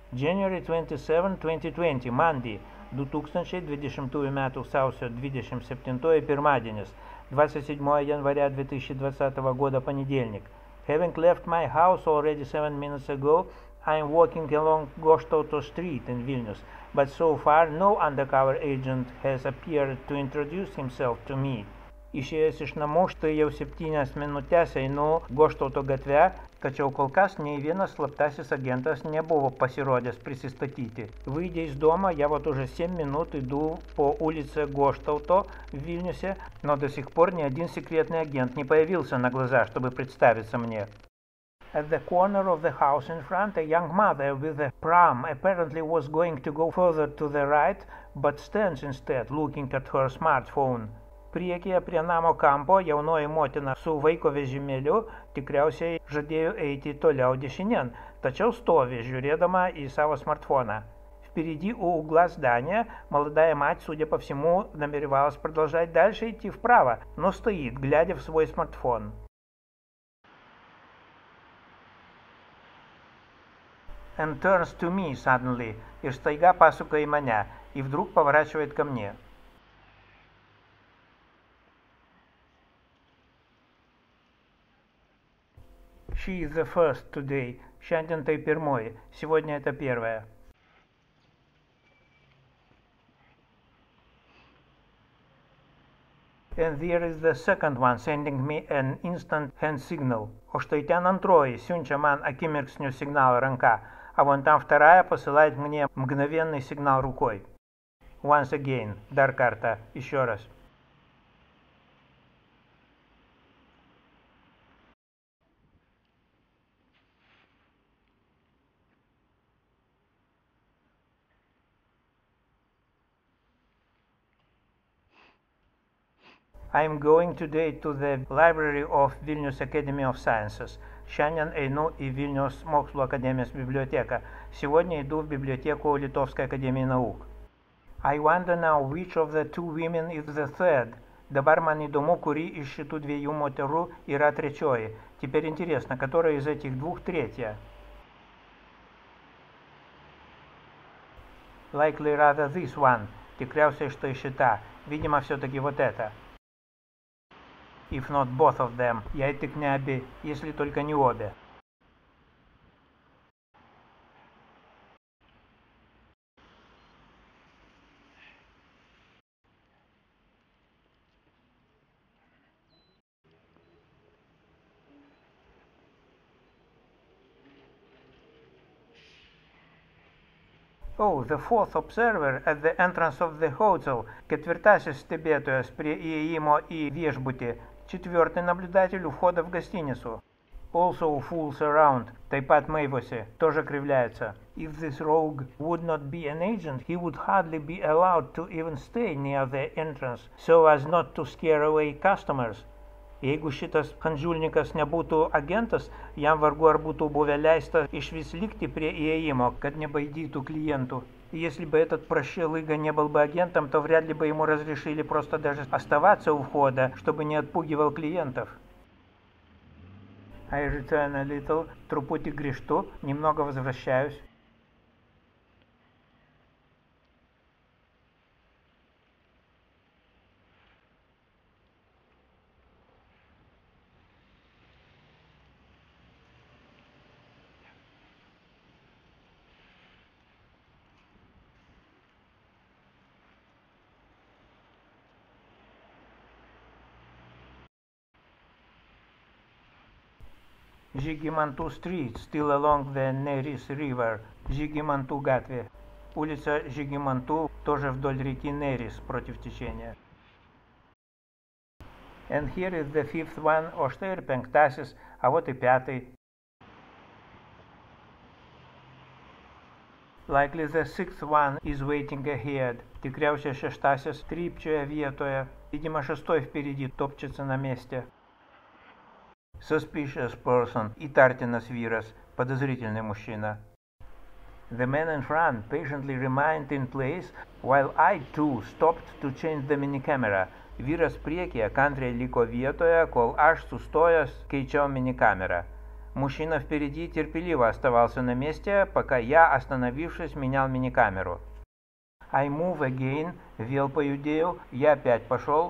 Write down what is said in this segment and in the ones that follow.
January 27, 2020, Monday, 2020 m. sausio 27 pirmadienis, 27 января 2020 года понедельник. Having left my house already 7 minutes ago, I am walking along Goštauto Street in Vilnius, but so far no undercover agent has appeared to introduce himself to me. Išėjęs iš namų, štai jau 7 minutės einu Goštauto gatve, tačiau kol kas nei vienas slaptasis агентас nebuvo pasirodęs присоединить. Выйдя из дома, я вот уже 7 минут иду по улице Гоштауто в Вильнюсе, но до сих пор ни один секретный агент не появился на глаза, чтобы представиться мне. At the corner of the house in front, a young mother with a pram apparently was going to go further to the right, but stands instead looking at her smartphone. Priekyje prie namo kampo jaunoji motina su vaiko vežimėliu tikriausiai žadėjo eiti toliau dešinėn, tačiau stovi, žiūrėdama į savo смартфона. Впереди у угла здания молодая мать, судя по всему, намеревалась продолжать дальше идти вправо, но стоит, глядя в свой смартфон. And turns to me suddenly, и staiga pasuka į mane, и вдруг поворачивает ко мне. She is the first today. Šiandien tai pirmoji. Сегодня это первая. And there is the second one sending me an instant hand signal. O štai ten antroji siunčia man akimirksniu сигнал ranka, а вон там вторая посылает мне мгновенный сигнал рукой. Once again. Dar kartą. Еще раз. I am going today to the library of Vilnius Academy of Sciences. Šiandien einu į Vilniaus mokslo akademijos biblioteką. Сегодня иду в библиотеку Литовской академии наук. I wonder now which of the two women is the third. Dabar man įdomu, kuri iš šitų dviejų moterų yra trečioji. Теперь интересно, которая из этих двух третья. Likely rather this one. Tikriausiai štai šita. Видимо, все-таки вот это. If not both of them, jei tik ne abi, если только не обе. Oh, the fourth observer at the entrance of the hotel, ketvirtasis stebėtojas prie įėjimo į viešbutį, четвертый наблюдатель у входа в гостиницу. Also fools around, taip pat maivosi, тоже кривляется. If this rogue would not be an agent, he would hardly be allowed to even stay near the entrance, so as not to scare away customers. Jeigu šitas handžiulnikas nebūtų agentas, jam vargu ar būtų buvę leista išvis likti prie įėjimo, kad nebaidytų клиенту. Если бы этот прощелыга не был бы агентом, то вряд ли бы ему разрешили просто даже оставаться у входа, чтобы не отпугивал клиентов. I return a little, трупутик грешту, немного возвращаюсь. Žygimantų Street, still along the Neris River. Žygimantų gatvė. Улица Žygimantų, тоже вдоль реки Neris, против течения. And here is the fifth one, o štai ir penktasis, а вот и пятый. Likely the sixth one is waiting ahead. Tikriausiai šeštasis trypčioja vietoje. Видимо, шестой впереди топчется на месте. Suspicious person, įtartinas vyras, подозрительный мужчина. The man in front patiently remained in place, while I too stopped to change the minicamera. Vyras priekyje kantriai liko vietoje, kol aš sustojęs keičiau minikamerą. Мужчина впереди терпеливо оставался на месте, пока я, остановившись, менял миникамеру. I move again, вел по юдею, я опять пошел.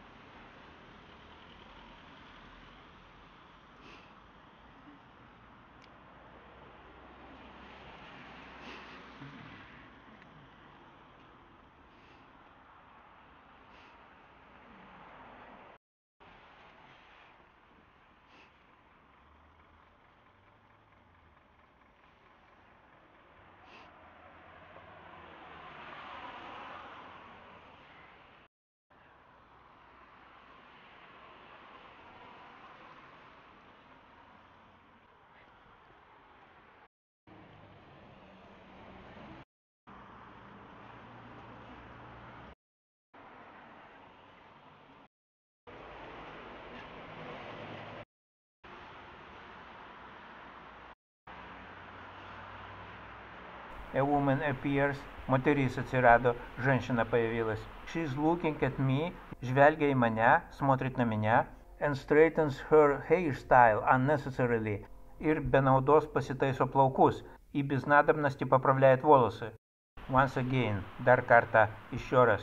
A woman appears. Moteris atsirado. Женщина появилась. She's looking at me. Žvelgia į mane, смотрит на меня. And straightens her hairstyle unnecessarily. Ir be naudos pasitaiso plaukus. И без надобности поправляет волосы. Once again. Dar kartą. Еще раз.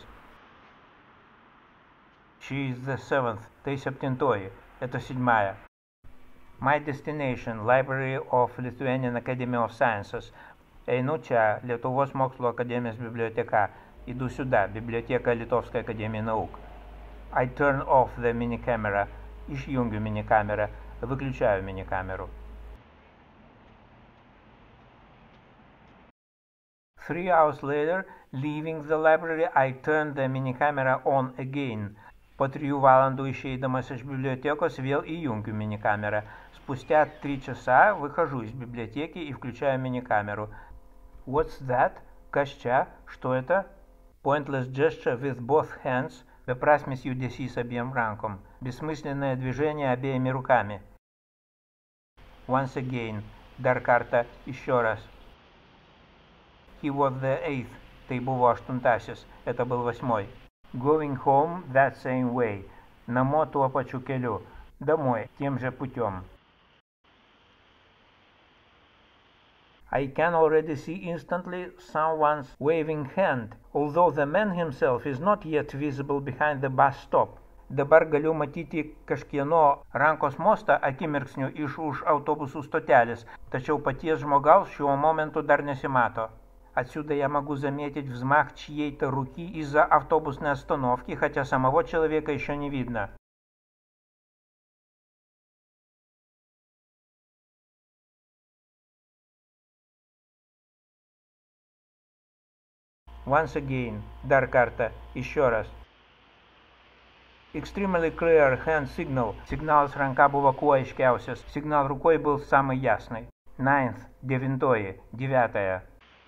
She is the seventh. Tai septintoji. Это седьмая. My destination. Library of Lithuanian Academy of Sciences. Einu čia, Lietuvos mokslo akademijos biblioteka. Иду сюда, библиотека Литовской академии наук. I turn off the minicamera. Išjungiu minikamerą. Выключаю миникамеру. 3 hours later, leaving the library, I turn the minicamera on again. Po 3 valandų išeidamas iš библиотекos vėl įjungiu миникамерą. Спустя 3 часа выхожу из библиотеки и включаю миникамеру. What's that? Kas čia? Что это? Pointless gesture with both hands. Беспрасмис юдесис обеим ранком. Бессмысленное движение обеими руками. Once again. Dar kartą. Еще раз. He was the eighth. Tai buvo aštuntasis. Это был восьмой. Going home that same way. Namo tuo pačiu keliu. Домой. Тем же путем. I can already see instantly someone's waving hand, although the man himself is not yet visible behind the bus stop. Dabar galiu matyti kažkieno rankos mostą akimirksniu iš už autobusų stotelės, tačiau paties žmogaus šiuo momentu dar несимато. Отсюда я могу заметить взмах чьей-то руки из-за автобусной остановки, хотя самого человека еще не видно. Once again. Dar kartą. Еще раз. Extremely clear hand signal. Сигнал с ранка buvo kuo aiškiausias. Сигнал рукой был самый ясный. Ninth. Девятое. Девятая.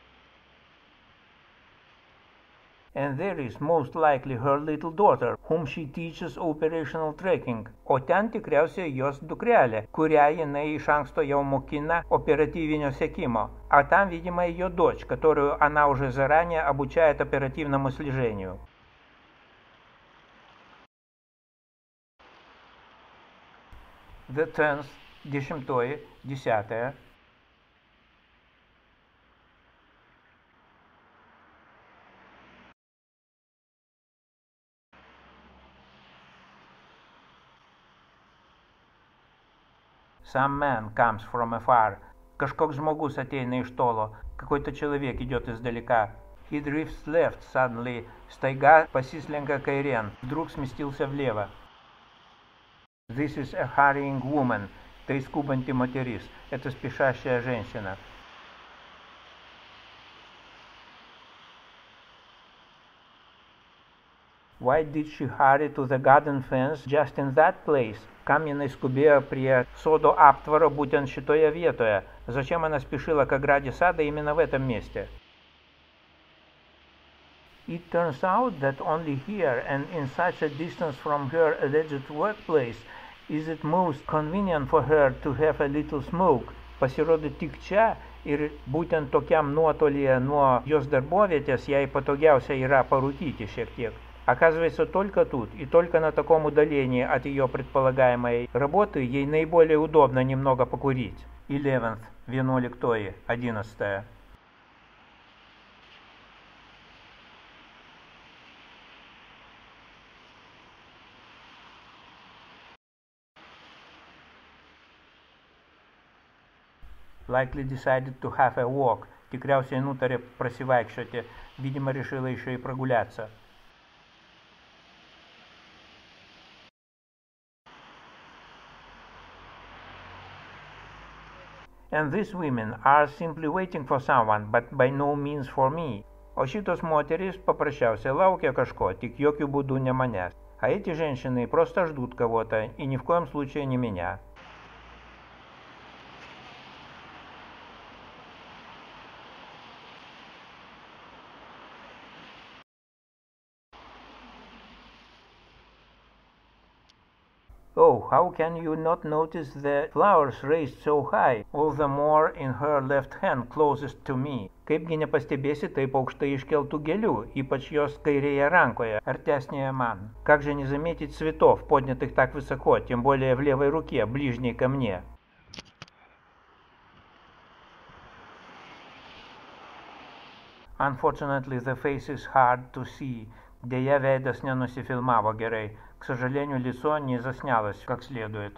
And there is most likely her little daughter, whom she teaches operational tracking. O ten tikriausiai jos dukrelė, kurią jinai iš anksto jau mokina оперативного секимо. А там, видимо, ее дочь, которую она уже заранее обучает оперативному слежению. The tenth. Десятое. Десятое. Some man comes from afar. Kažkoks žmogus ateina iš tolo. Какой-то человек идет издалека. He drifts left suddenly. Стaiga pasislenka kairėn. Вдруг сместился влево. This is a hurrying woman. Tai skubanti moteris. Это спешащая женщина. Why did she hurry to the garden fence just in that place? Kam jinai skubėjo prie sodo aptvaro būtent šitoje vietoje? Зачем она спешила к ограде сада именно в этом месте? It turns out that only here and in such a distance from her alleged workplace is it most convenient for her to have a little smoke. Pasirodo tik čia ir būtent tokiam nuotolyje nuo jos darbovietės jai patogiausia yra parūkyti šiek tiek. Оказывается, только тут и только на таком удалении от ее предполагаемой работы ей наиболее удобно немного покурить. 11th. Вино Ликтои. 11. Likely decided to have a walk. Tikriausiai nutarė prasivaikščioti. Видимо, решила еще и прогуляться. And these women are simply waiting for someone, but by no means for me. O šitos moterys paprasčiausiai laukia kažko, tik jokių būdų не manęs. А эти женщины просто ждут кого-то, и ни в коем случае не меня. Oh, how can you not notice the flowers raised so high, all the more in her left hand closest to me? Kaipgi nepastebėsi taip aukštai iškeltų gėlių, ypač jos kairėje ранкое, artesnее man? Как же не заметить цветов, поднятых так высоко, тем более в левой руке, ближней ко мне? Unfortunately, the face is hard to see. Deja, veidas nenusifilmavo gerai. К сожалению, лицо не заснялось как следует.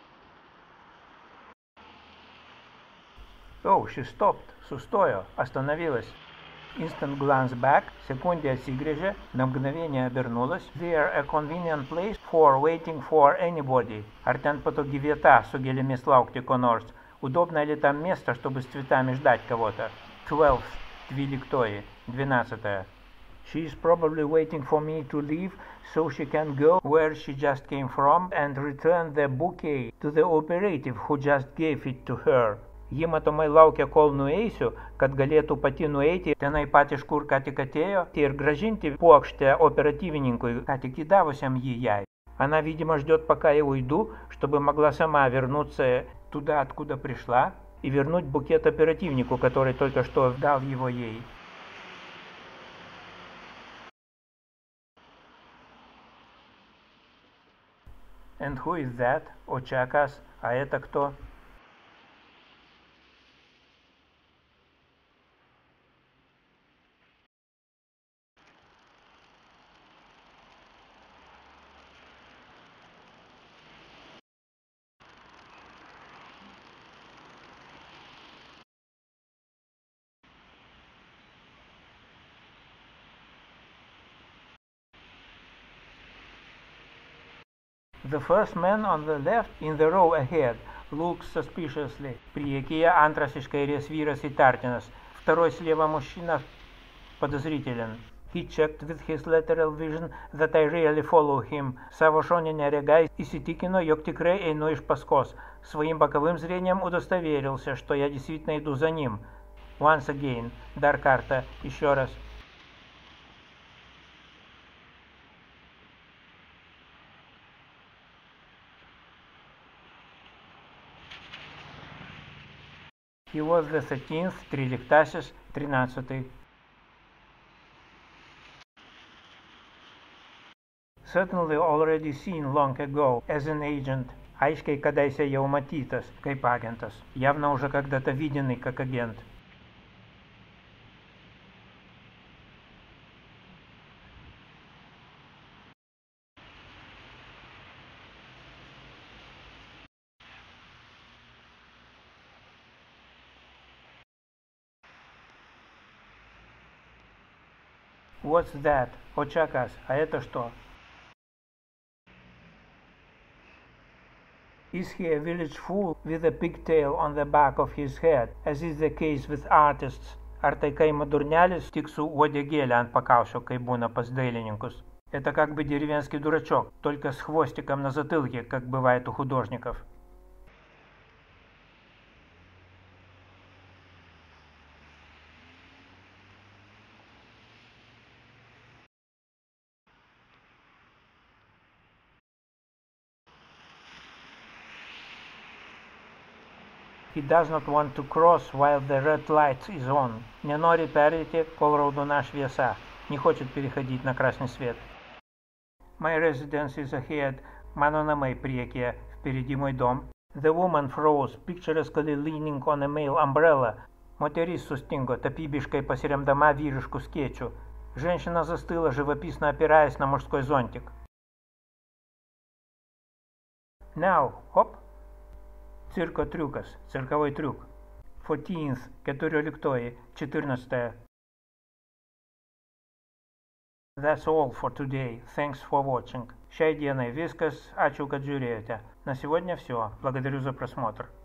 Oh, she stopped. Сустоя. Остановилась. Instant glance back. Секунде отсигрежа. На мгновение обернулась. There a convenient place for waiting for anybody. Ar ten patogi vieta su gėlėmis laukti ko nors? Удобное ли там место, чтобы с цветами ждать кого-то? 12th. Двиликтои. 12. She is probably waiting for me to leave so she can go where she just came from and return the bouquet to the operative who just gave it to her. Ji matomai laukia, kol nueisiu, kad galėtų pati nueiti tenai pat iš kur ką tik atėjo ir гражинти puokštę оперативнику, ką tik įdavusiam jį jai. Она, видимо, ждет, пока я уйду, чтобы могла сама вернуться туда, откуда пришла, и вернуть букет оперативнику, который только что дал его ей. And who is that? Очакас. А это кто? The first man on the left in the row ahead looks suspiciously. Priekyje antras iš kairės vyras įtartinas. Второй слева мужчина подозрителен. He checked with his lateral vision that I really follow him. Savo šoninę regą įsitikino, jog tikrai einu iš paskos. Своим боковым зрением удостоверился, что я действительно иду за ним. Once again. Dar kartą. Еще раз. He was the 13th, 13. Certainly already seen long ago as an agent. Aiškiai kadaise jau matytas kaip agentas. Явно уже когда-то виденный как агент. What's that? Очакас. А это что? Is he a village fool with a pigtail on the back of his head, as is the case with artists? Ar tai kaimo durnelis tik su uodegėle ant pakaušio, kaip būna pas dailininkus? Это как бы деревенский дурачок, только с хвостиком на затылке, как бывает у художников. He does not want to cross while the red light is on. Не нори перейти, кол раудона швеса. Не хочет переходить на красный свет. My residence is ahead. Mano namai priekyje. Впереди мой дом. The woman froze, picturesquely leaning on a male umbrella. Moteris sustingo, tapybiškai pasiremdama vyrišku skėčiu. Женщина застыла, живописно опираясь на мужской зонтик. Now, хоп. Цирко трюкас, цирковой трюк. 14th, 14, 14. That's all for today. Thanks for watching. Šiai dienai viskas. Ačiū, kad žiūrėjote. На сегодня все. Благодарю за просмотр.